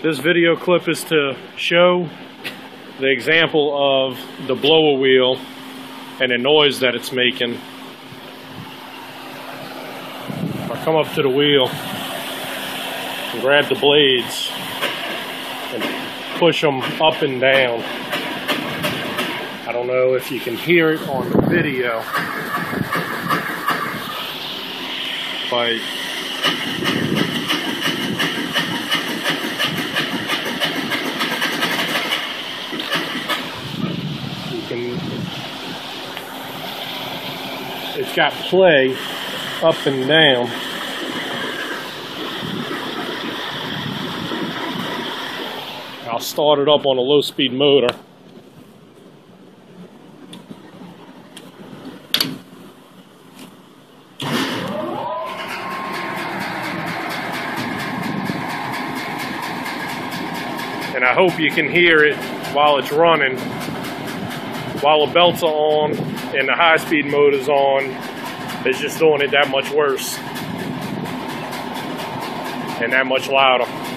This video clip is to show the example of the blower wheel and the noise that it's making. If I come up to the wheel and grab the blades and push them up and down, I don't know if you can hear it on the video, but it's got play up and down. I'll start it up on a low-speed motor. And I hope you can hear it while it's running. While the belts are on and the high-speed motor's on, it's just doing it that much worse and that much louder.